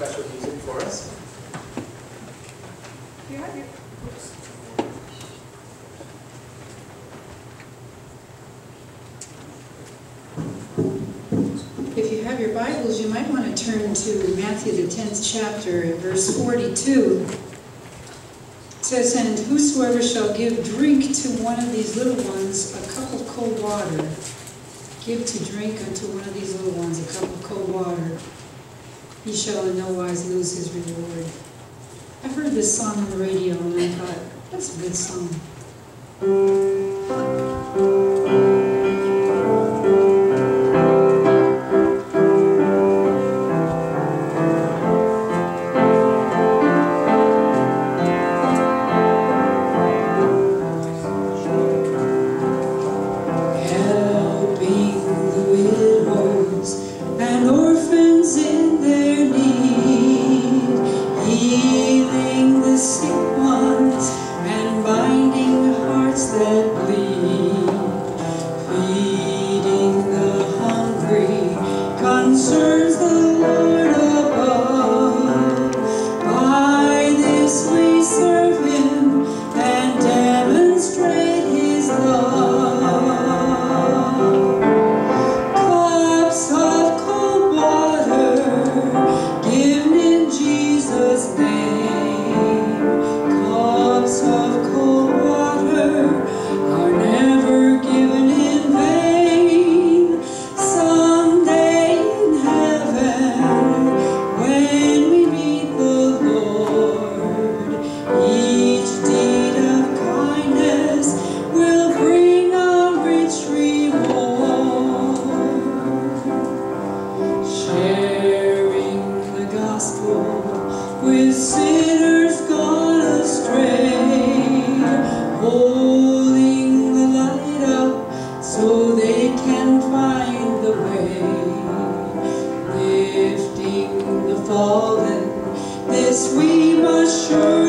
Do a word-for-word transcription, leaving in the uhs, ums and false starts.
special music for us. You have your books. If you have your Bibles, you might want to turn to Matthew the tenth chapter, verse forty-two. It says, "And whosoever shall give drink to one of these little ones a cup of cold water, give to drink unto one of these little ones a cup of cold water, he shall in no wise lose his reward." I heard this song on the radio and I thought, that's a good song. This we must surely